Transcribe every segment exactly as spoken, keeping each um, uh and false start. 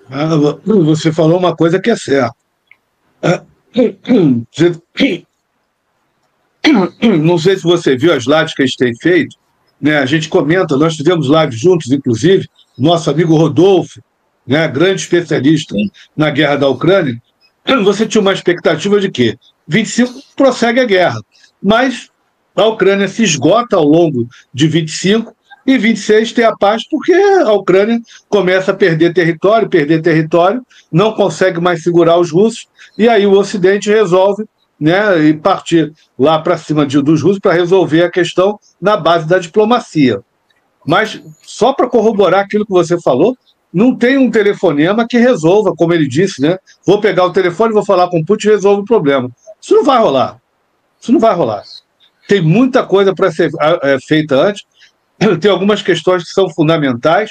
Ah, você falou uma coisa que é certa. Ah, Não sei se você viu as lives que a gente tem feito, né? A gente comenta, nós fizemos lives juntos, inclusive, nosso amigo Rodolfo, né? Grande especialista Sim. na guerra da Ucrânia. Você tinha uma expectativa de quê? vinte e cinco prossegue a guerra, mas a Ucrânia se esgota ao longo de vinte e cinco e vinte e seis tem a paz porque a Ucrânia começa a perder território, perder território, não consegue mais segurar os russos, e aí o Ocidente resolve, né, e partir lá para cima de, dos russos para resolver a questão na base da diplomacia. Mas, só para corroborar aquilo que você falou, não tem um telefonema que resolva, como ele disse, né? Vou pegar o telefone, vou falar com o Putin e resolve o problema. Isso não vai rolar. Isso não vai rolar. Tem muita coisa para ser é, feita antes. Tem algumas questões que são fundamentais.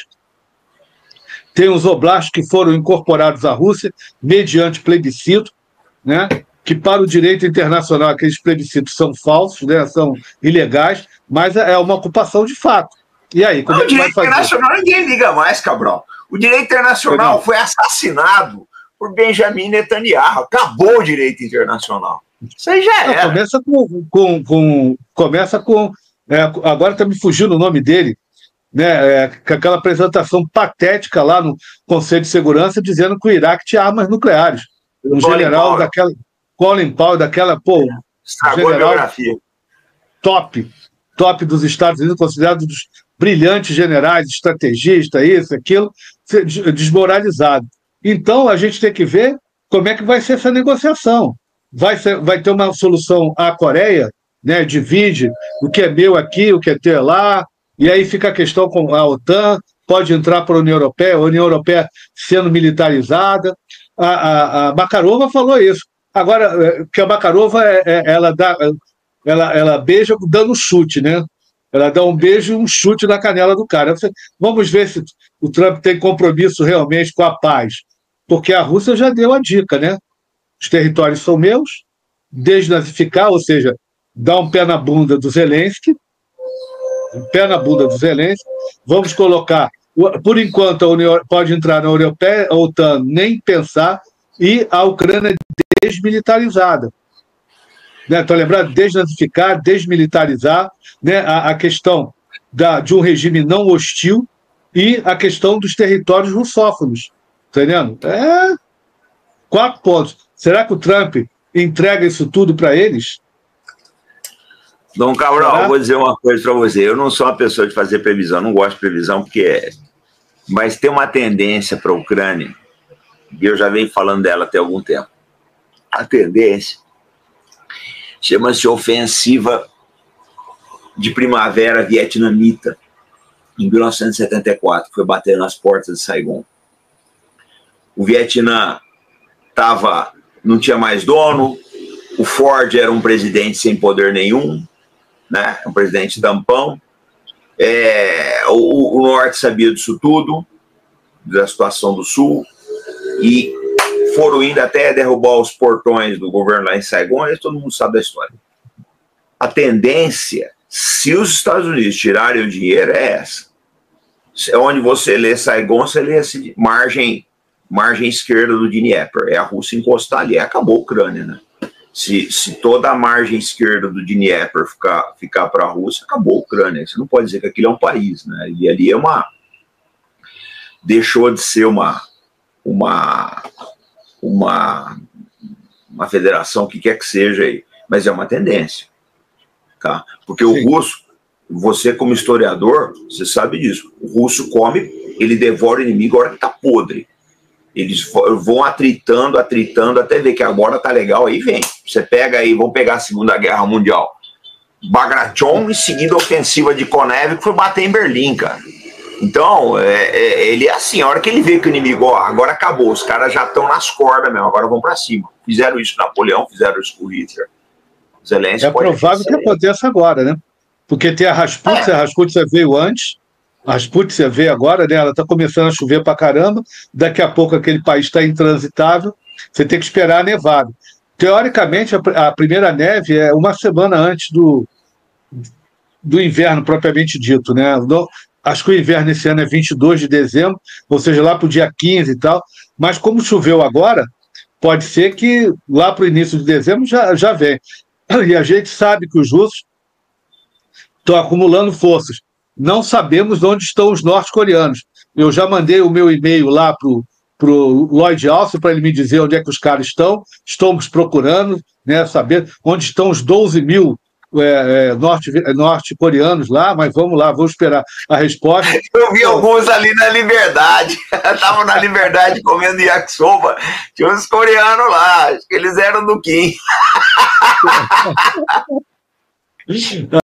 Tem os oblastos que foram incorporados à Rússia mediante plebiscito, né? Que para o direito internacional aqueles plebiscitos são falsos, né? São ilegais, mas é uma ocupação de fato. E aí, como não, é que vai fazer? O direito internacional ninguém liga mais, Cabral. O direito internacional foi assassinado por Benjamin Netanyahu. Acabou o direito internacional. Isso aí já era. Não, começa com... com, com começa com é, agora está me fugindo o nome dele, né? É, com aquela apresentação patética lá no Conselho de Segurança dizendo que o Iraque tinha armas nucleares. Um Colin general Powell. daquela... Colin Powell, daquela... Pô, Estragou a biografia. Top. Top dos Estados Unidos, considerado um dos brilhantes generais, estrategista, isso, aquilo, desmoralizado. Então, a gente tem que ver como é que vai ser essa negociação. Vai, ser, vai ter uma solução à Coreia, né? Divide o que é meu aqui, o que é teu lá, e aí fica a questão com a OTAN, pode entrar para a União Europeia, a União Europeia sendo militarizada. A, a, a Makarova falou isso. Agora, que a Makarova, é, é, ela dá... Ela, ela beija dando chute, né? Ela dá um beijo e um chute na canela do cara. Vamos ver se o Trump tem compromisso realmente com a paz. Porque a Rússia já deu a dica, né? Os territórios são meus, desnazificar, ou seja, dar um pé na bunda do Zelensky, um pé na bunda do Zelensky, vamos colocar, por enquanto a União pode entrar na União Europeia, a OTAN nem pensar, e a Ucrânia desmilitarizada. Estou né? lembrando, desnazificar, desmilitarizar, né? a, a questão da, de um regime não hostil e a questão dos territórios russófonos. Entendendo? É quatro pontos. Será que o Trump entrega isso tudo para eles? Dom Cabral, eu vou dizer uma coisa para você. Eu não sou uma pessoa de fazer previsão, não gosto de previsão, porque é... Mas tem uma tendência para a Ucrânia, e eu já venho falando dela até algum tempo. A tendência chama-se ofensiva de primavera vietnamita, em mil novecentos e setenta e quatro, que foi bater nas portas de Saigon. O Vietnã tava, não tinha mais dono, o Ford era um presidente sem poder nenhum, né? Um presidente tampão. É, o, o Norte sabia disso tudo, da situação do Sul, e foram indo até derrubar os portões do governo lá em Saigon, e todo mundo sabe da história. A tendência, se os Estados Unidos tirarem o dinheiro, é essa. É onde você lê Saigon, você lê assim, margem, margem esquerda do Dnieper. É a Rússia encostar ali, acabou a Ucrânia, né? Se, se toda a margem esquerda do Dnieper ficar, ficar para a Rússia, acabou a Ucrânia. Você não pode dizer que aquilo é um país, né? E ali é uma... Deixou de ser uma... uma Uma, uma federação, o que quer que seja aí, mas é uma tendência, tá? Porque Sim. o russo, você como historiador, você sabe disso, o russo come, ele devora o inimigo a hora que tá podre, eles vão atritando, atritando, até ver que agora tá legal, aí vem, você pega aí, vamos pegar a Segunda Guerra Mundial, Bagration, em seguida a ofensiva de Konev, que foi bater em Berlim, cara. Então, é, é, ele é assim, a hora que ele vê que o inimigo, ó, agora acabou, os caras já estão nas cordas mesmo, agora vão para cima. Fizeram isso com Napoleão, fizeram isso com Hitler. Zelensky é provável que aconteça agora, né? Porque tem a Rasputia, é. a Rasputia veio antes, a Rasputia veio agora, né? Ela está começando a chover para caramba, daqui a pouco aquele país está intransitável, você tem que esperar a nevada. Teoricamente, a, a primeira neve é uma semana antes do, do inverno propriamente dito, né? No, Acho que o inverno esse ano é vinte e dois de dezembro, ou seja, lá para o dia quinze e tal. Mas como choveu agora, pode ser que lá para o início de dezembro já, já vem. E a gente sabe que os russos estão acumulando forças. Não sabemos onde estão os norte-coreanos. Eu já mandei o meu e-mail lá para o Lloyd Austin para ele me dizer onde é que os caras estão. Estamos procurando, né, saber onde estão os doze mil é, é, norte, norte-coreanos lá, mas vamos lá, vamos esperar a resposta. Eu vi alguns ali na Liberdade, estavam na Liberdade comendo yakisoba, tinha uns coreanos lá, acho que eles eram do Kim.